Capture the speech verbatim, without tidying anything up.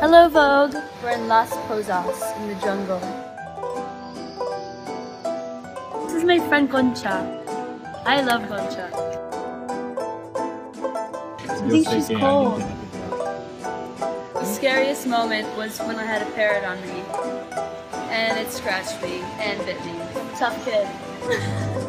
Hello, Vogue. We're in Las Posas in the jungle. This is my friend Concha. I love Concha. I think she's cold. The scariest moment was when I had a parrot on me, and it scratched me and bit me. Tough kid.